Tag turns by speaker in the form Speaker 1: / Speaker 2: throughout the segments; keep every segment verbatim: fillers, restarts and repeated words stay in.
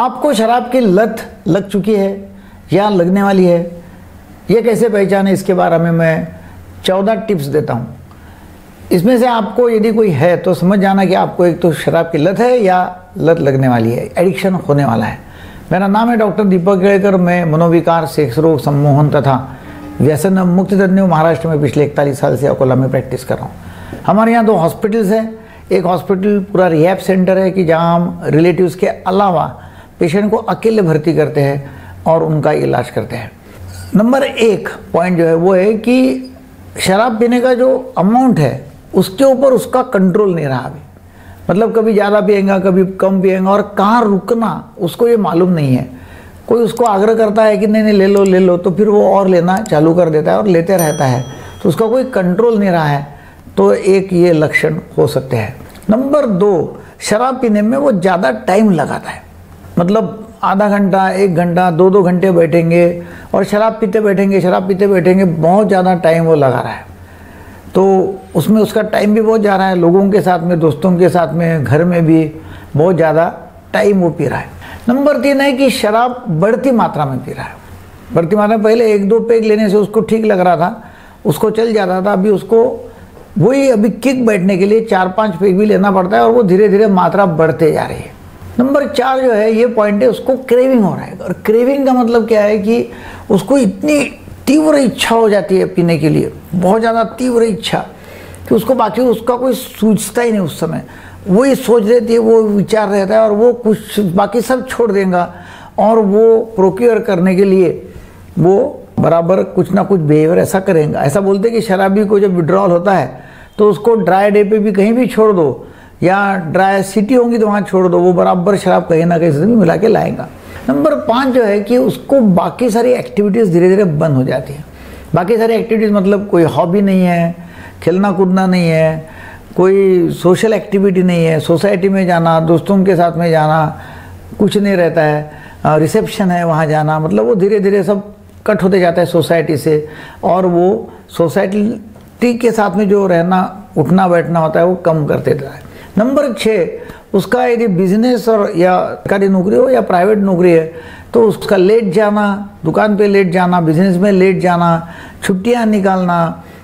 Speaker 1: आपको शराब की लत लग चुकी है या लगने वाली है, ये कैसे पहचाने, इसके बारे में मैं चौदह टिप्स देता हूँ। इसमें से आपको यदि कोई है तो समझ जाना कि आपको एक तो शराब की लत है या लत लगने वाली है, एडिक्शन होने वाला है। मेरा नाम है डॉक्टर दीपक केड़कर। मैं मनोविकार, सेक्स रोग, सम्मोहन तथा व्यसन मुक्त तज्ञ महाराष्ट्र में पिछले इकतालीस साल से अकोला में प्रैक्टिस कर रहा हूँ। हमारे यहाँ दो हॉस्पिटल्स हैं। एक हॉस्पिटल पूरा रिहैब सेंटर है कि जहाँ हम रिलेटिव्स के अलावा पेशेंट को अकेले भर्ती करते हैं और उनका इलाज करते हैं। नंबर एक पॉइंट जो है वो है कि शराब पीने का जो अमाउंट है उसके ऊपर उसका कंट्रोल नहीं रहा अभी। मतलब कभी ज़्यादा पिएगा, कभी कम पिएगा, और कहाँ रुकना उसको ये मालूम नहीं है। कोई उसको आग्रह करता है कि नहीं नहीं ले लो ले लो, तो फिर वो और लेना चालू कर देता है और लेते रहता है, तो उसका कोई कंट्रोल नहीं रहा है। तो एक ये लक्षण हो सकते हैं। नंबर दो, शराब पीने में वो ज़्यादा टाइम लगाता है। मतलब आधा घंटा, एक घंटा, दो दो घंटे बैठेंगे और शराब पीते बैठेंगे शराब पीते बैठेंगे बहुत ज़्यादा टाइम वो लगा रहा है। तो उसमें उसका टाइम भी बहुत जा रहा है, लोगों के साथ में, दोस्तों के साथ में, घर में भी बहुत ज़्यादा टाइम वो पी रहा है। नंबर तीन है कि शराब बढ़ती मात्रा में पी रहा है। बढ़ती मात्रा में पहले एक दो पेग लेने से उसको ठीक लग रहा था, उसको चल जाता था, अभी उसको वही अभी किक बैठने के लिए चार पांच पेग भी लेना पड़ता है और वो धीरे धीरे मात्रा बढ़ते जा रही है। नंबर चार जो है ये पॉइंट है, उसको क्रेविंग हो रहा है। और क्रेविंग का मतलब क्या है कि उसको इतनी तीव्र इच्छा हो जाती है पीने के लिए, बहुत ज़्यादा तीव्र इच्छा, कि उसको बाकी उसका कोई सूझता ही नहीं। उस समय वही सोच रहती है, वो विचार रहता है और वो कुछ बाकी सब छोड़ देगा और वो प्रोक्योर करने के लिए वो बराबर कुछ ना कुछ बिहेवियर ऐसा करेगा। ऐसा बोलते हैं कि शराबी को जब विड्रॉल होता है तो उसको ड्राई डे पे भी कहीं भी छोड़ दो या ड्राई सिटी होंगी तो वहाँ छोड़ दो, वो बराबर शराब कहीं ना कहीं से भी मिला के लाएगा। नंबर पाँच जो है कि उसको बाकी सारी एक्टिविटीज़ धीरे धीरे बंद हो जाती है। बाकी सारी एक्टिविटीज़ मतलब कोई हॉबी नहीं है, खेलना कूदना नहीं है, कोई सोशल एक्टिविटी नहीं है, सोसाइटी में जाना, दोस्तों के साथ में जाना, कुछ नहीं रहता है, रिसेप्शन है वहाँ जाना, मतलब वो धीरे धीरे सब कट होते जाता है सोसाइटी से, और वो सोसाइटी के साथ में जो रहना उठना बैठना होता है वो कम करते रहता है। नंबर छः, उसका यदि बिजनेस और या सरकारी नौकरी हो या प्राइवेट नौकरी है तो उसका लेट जाना, दुकान पे लेट जाना, बिजनेस में लेट जाना, छुट्टियां निकालना,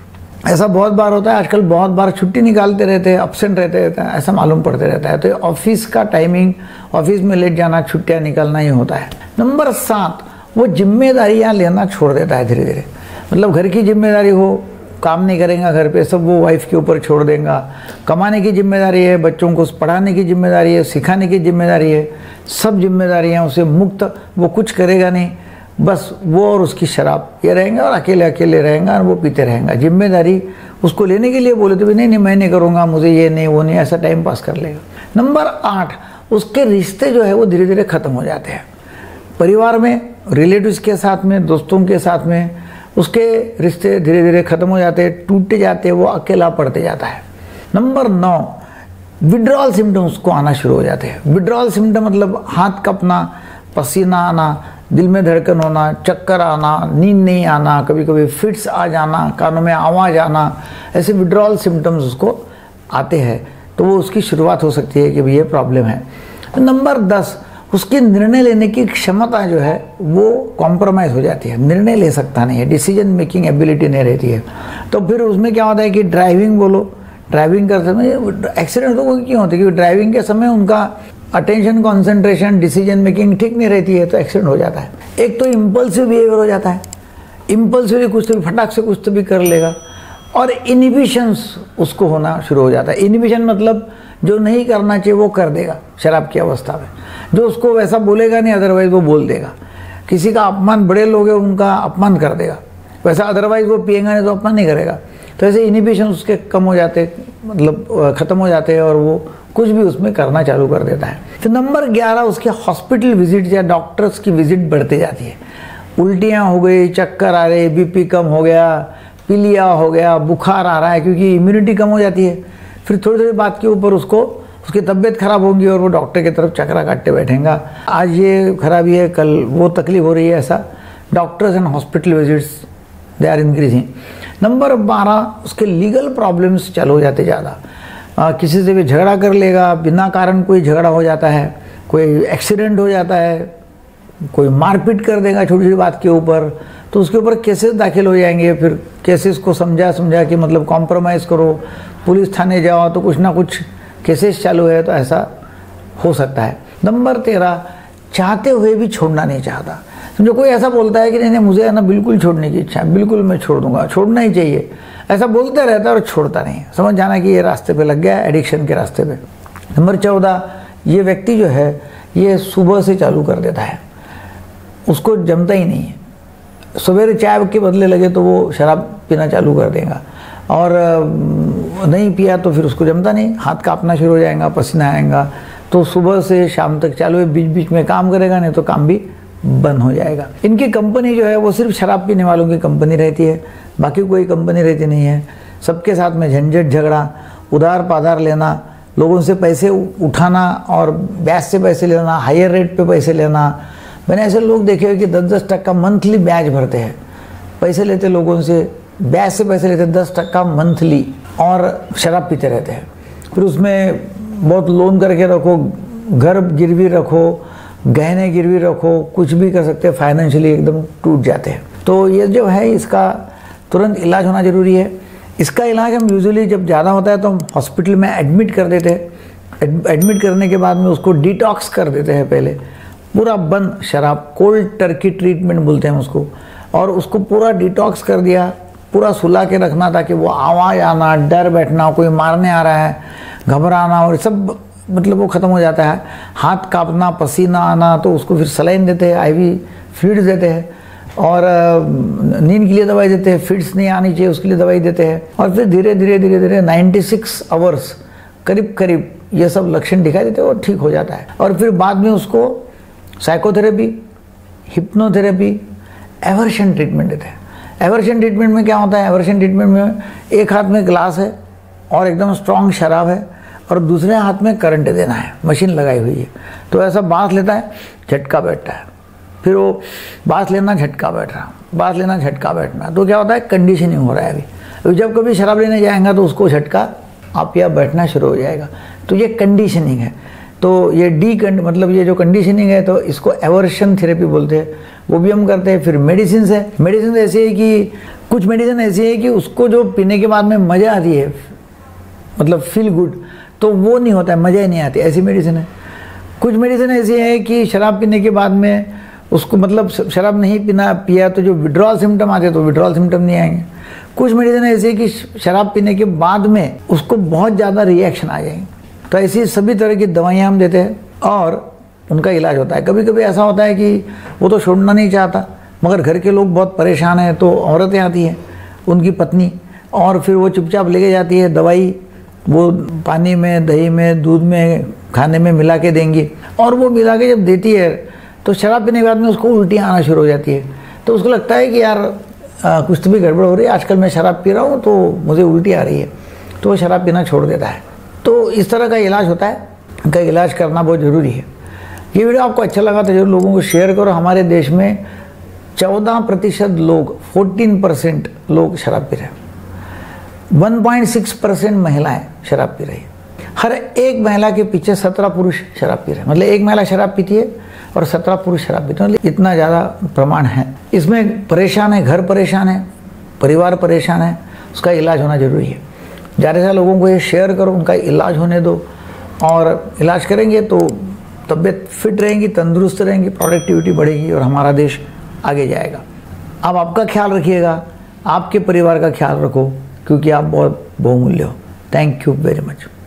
Speaker 1: ऐसा बहुत बार होता है। आजकल बहुत बार छुट्टी निकालते रहते हैं, अपसेंट रहते रहते हैं, ऐसा मालूम पड़ते रहता है। तो ऑफिस का टाइमिंग, ऑफिस में लेट जाना, छुट्टियाँ निकालना ही होता है। नंबर सात, वो जिम्मेदारियाँ लेना छोड़ देता है धीरे धीरे। मतलब घर की जिम्मेदारी हो, काम नहीं करेगा घर पे, सब वो वाइफ के ऊपर छोड़ देगा। कमाने की जिम्मेदारी है, बच्चों को पढ़ाने की जिम्मेदारी है, सिखाने की जिम्मेदारी है, सब जिम्मेदारियाँ उसे मुक्त, वो कुछ करेगा नहीं, बस वो और उसकी शराब ये रहेंगे और अकेले अकेले रहेगा और वो पीते रहेगा। जिम्मेदारी उसको लेने के लिए बोले तो भी नहीं नहीं मैं नहीं करूँगा, मुझे ये नहीं वो नहीं, ऐसा टाइम पास कर लेगा। नंबर आठ, उसके रिश्ते जो है वो धीरे धीरे ख़त्म हो जाते हैं। परिवार में, रिलेटिव्स के साथ में, दोस्तों के साथ में उसके रिश्ते धीरे धीरे ख़त्म हो जाते हैं, टूटते जाते हैं, वो अकेला पड़ते जाता है। नंबर नौ, विड्रॉल सिम्टम उसको आना शुरू हो जाते हैं। विड्रॉल सिम्टम मतलब हाथ कपना, पसीना आना, दिल में धड़कन होना, चक्कर आना, नींद नहीं आना, कभी कभी फिट्स आ जाना, कानों में आवाज़ आना, ऐसे विड्रॉल सिम्टम्स उसको आते हैं। तो वो उसकी शुरुआत हो सकती है कि भाई ये प्रॉब्लम है। नंबर दस, उसकी निर्णय लेने की क्षमता जो है वो कॉम्प्रोमाइज़ हो जाती है, निर्णय ले सकता नहीं है, डिसीजन मेकिंग एबिलिटी नहीं रहती है। तो फिर उसमें क्या होता है कि ड्राइविंग बोलो, ड्राइविंग करते समय एक्सीडेंट तो क्यों होते हैं, क्योंकि ड्राइविंग के समय उनका अटेंशन, कंसंट्रेशन, डिसीजन मेकिंग ठीक नहीं रहती है, तो एक्सीडेंट हो जाता है। एक तो इम्पल्सिव बिहेवियर हो जाता है, इम्पल्सिवली कुछ तो भी फटाक से कुछ तो भी कर लेगा, और इनिबिशंस उसको होना शुरू हो जाता है। इनिबिशन मतलब जो नहीं करना चाहिए वो कर देगा शराब की अवस्था में, जो उसको वैसा बोलेगा नहीं अदरवाइज वो बोल देगा। किसी का अपमान, बड़े लोग हैं उनका अपमान कर देगा, वैसा अदरवाइज वो पिएगा नहीं तो अपमान नहीं करेगा। तो ऐसे इनिबिशन उसके कम हो जाते, मतलब ख़त्म हो जाते हैं और वो कुछ भी उसमें करना चालू कर देता है। तो नंबर ग्यारह, उसके हॉस्पिटल विजिट या डॉक्टर्स की विजिट बढ़ती जाती है। उल्टियाँ हो गई, चक्कर आ रहे, बीपी कम हो गया, पीलिया हो गया, बुखार आ रहा है, क्योंकि इम्यूनिटी कम हो जाती है। फिर थोड़ी थोड़ी बात के ऊपर उसको उसकी तबीयत खराब होगी और वो डॉक्टर की तरफ चक्रा काटते बैठेगा, आज ये खराबी है, कल वो तकलीफ हो रही है। ऐसा doctors and hospital visits they are increasing. Number बारह, उसके लीगल प्रॉब्लम्स चालू हो जाते ज़्यादा। किसी से भी झगड़ा कर लेगा, बिना कारण कोई झगड़ा हो जाता है, कोई एक्सीडेंट हो जाता है, कोई मारपीट कर देगा छोटी छोटी बात के ऊपर, तो उसके ऊपर केसेस दाखिल हो जाएंगे। फिर केसेस को समझा समझा के मतलब कॉम्प्रोमाइज़ करो, पुलिस थाने जाओ तो कुछ ना कुछ केसेस चालू है, तो ऐसा हो सकता है। नंबर तेरह, चाहते हुए भी छोड़ना नहीं चाहता। समझो कोई ऐसा बोलता है कि नहीं नहीं मुझे है ना बिल्कुल छोड़ने की इच्छा है, बिल्कुल मैं छोड़ दूंगा, छोड़ना ही चाहिए, ऐसा बोलता रहता है और छोड़ता नहीं। समझ जाना कि ये रास्ते पे लग गया है, एडिक्शन के रास्ते पे। नंबर चौदह, ये व्यक्ति जो है ये सुबह से चालू कर देता है, उसको जमता ही नहीं है। सवेरे चाय के बदले लगे तो वो शराब पीना चालू कर देगा, और नहीं पिया तो फिर उसको जमता नहीं, हाथ कांपना शुरू हो जाएगा, पसीना आएगा, तो सुबह से शाम तक चालू है, बीच बीच में काम करेगा, नहीं तो काम भी बंद हो जाएगा। इनकी कंपनी जो है वो सिर्फ शराब पीने वालों की कंपनी रहती है, बाकी कोई कंपनी रहती नहीं है। सबके साथ में झंझट झगड़ा, उधार पाधार लेना, लोगों से पैसे उठाना और ब्याज से पैसे लेना, हायर रेट पे पैसे लेना। मैंने ऐसे लोग देखे हुए कि दस दस टक्का मंथली ब्याज भरते हैं, पैसे लेते लोगों से, ब्याज से पैसे लेते दस टक्का मंथली, और शराब पीते रहते हैं। फिर उसमें बहुत लोन करके रखो, घर गिरवी रखो, गहने गिरवी रखो, कुछ भी कर सकते हैं, फाइनेंशियली एकदम टूट जाते हैं। तो ये जो है इसका तुरंत इलाज होना ज़रूरी है। इसका इलाज हम यूजुअली जब ज़्यादा होता है तो हम हॉस्पिटल में एडमिट कर देते हैं। एडमिट करने के बाद में उसको डिटॉक्स कर देते हैं, पहले पूरा बंद शराब, कोल्ड टर्की ट्रीटमेंट बोलते हैं उसको, और उसको पूरा डिटॉक्स कर दिया, पूरा सुला के रखना ताकि वो आवाज़ आना, डर बैठना, कोई मारने आ रहा है, घबराना और सब मतलब वो ख़त्म हो जाता है। हाथ कांपना, पसीना आना, तो उसको फिर सलाइन देते हैं, आईवी फ्लूइड्स देते हैं, और नींद के लिए दवाई देते हैं, फिट्स नहीं आनी चाहिए उसके लिए दवाई देते हैं, और फिर धीरे धीरे धीरे धीरे छियानवे आवर्स करीब करीब ये सब लक्षण दिखाई देते हैं और ठीक हो जाता है। और फिर बाद में उसको साइकोथेरेपी, हिप्नोथेरेपी, एवर्शन ट्रीटमेंट देते हैं। एवर्शन ट्रीटमेंट में क्या होता है, एवर्शन ट्रीटमेंट में एक हाथ में ग्लास है और एकदम स्ट्रॉन्ग शराब है, और दूसरे हाथ में करंट देना है, मशीन लगाई हुई है। तो ऐसा बांस लेता है, झटका बैठता है, फिर वो बांस लेना, झटका बैठ रहा, बांस लेना, झटका बैठना। तो क्या होता है, कंडीशनिंग हो रहा है अभी। अभी जब कभी शराब लेने जाएगा तो उसको झटका आप या बैठना शुरू हो जाएगा। तो ये कंडीशनिंग है। तो ये डी कंड मतलब ये जो कंडीशनिंग है, तो इसको एवर्शन थेरेपी बोलते हैं, वो भी हम करते हैं। फिर मेडिसिन है, मेडिसिन ऐसी है कि कुछ मेडिसिन ऐसी है कि उसको जो पीने के बाद में मज़ा आती है, मतलब फील गुड, तो वो नहीं होता है, मज़ा ही नहीं आती, ऐसी मेडिसिन है। कुछ मेडिसिन ऐसी है कि शराब पीने के बाद में उसको मतलब शराब नहीं पीना पिया तो जो विड्रॉल सिम्टम आते हैं तो विड्रॉल सिम्टम नहीं आएंगे। कुछ मेडिसिन ऐसी है कि शराब पीने के बाद में उसको बहुत ज़्यादा रिएक्शन आ जाएंगे। तो ऐसी सभी तरह की दवाइयाँ हम देते हैं और उनका इलाज होता है। कभी कभी ऐसा होता है कि वो तो छोड़ना नहीं चाहता, मगर घर के लोग बहुत परेशान हैं, तो औरतें आती हैं, उनकी पत्नी, और फिर वो चुपचाप लेके जाती है दवाई, वो पानी में, दही में, दूध में, खाने में मिला के देंगी, और वो मिला के जब देती है तो शराब पीने के बाद में उसको उल्टियाँ आना शुरू हो जाती है। तो उसको लगता है कि यार आ, कुछ तो भी गड़बड़ हो रही है, आजकल मैं शराब पी रहा हूँ तो मुझे उल्टी आ रही है, तो वो शराब पीना छोड़ देता है। तो इस तरह का इलाज होता है, इनका इलाज करना बहुत ज़रूरी है। ये वीडियो आपको अच्छा लगा तो जरूर लोगों को शेयर करो। हमारे देश में चौदह प्रतिशत लोग, चौदह परसेंट लोग शराब पी रहे हैं, एक पॉइंट छह परसेंट महिलाएं शराब पी रही है। हर एक महिला के पीछे सत्रह पुरुष शराब पी रहे हैं। मतलब एक महिला शराब पीती है और सत्रह पुरुष शराब पीते हैं। मतलब इतना ज़्यादा प्रमाण है। इसमें परेशान है, घर परेशान है, परिवार परेशान है, उसका इलाज होना जरूरी है। ज़्यादा से लोगों को ये शेयर करो, उनका इलाज होने दो, और इलाज करेंगे तो तबीयत फिट रहेंगी, तंदुरुस्त रहेंगी, प्रोडक्टिविटी बढ़ेगी और हमारा देश आगे जाएगा। आप आपका ख्याल रखिएगा, आपके परिवार का ख्याल रखो, क्योंकि आप बहुत बहुमूल्य हो। Thank you very much.